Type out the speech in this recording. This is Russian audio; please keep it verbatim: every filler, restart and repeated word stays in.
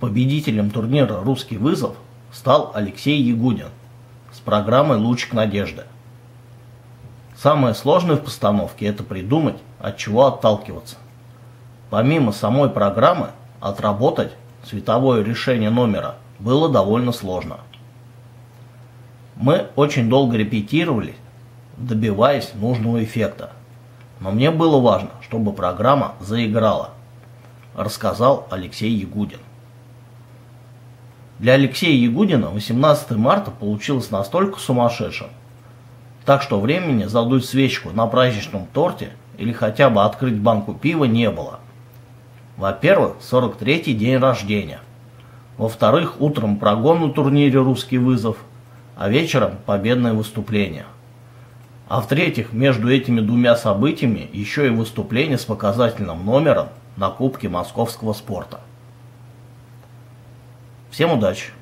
Победителем турнира «Русский вызов» стал Алексей Ягудин с программой «Лучик надежды». Самое сложное в постановке – это придумать, от чего отталкиваться. Помимо самой программы, отработать световое решение номера было довольно сложно. Мы очень долго репетировали, добиваясь нужного эффекта. Но мне было важно, чтобы программа заиграла, рассказал Алексей Ягудин. Для Алексея Ягудина восемнадцатое марта получилось настолько сумасшедшим, так что времени задуть свечку на праздничном торте или хотя бы открыть банку пива не было. Во-первых, сорок третий день рождения. Во-вторых, утром прогон на турнире «Русский вызов», а вечером победное выступление. А в-третьих, между этими двумя событиями еще и выступление с показательным номером на Кубке московского спорта. Всем удачи!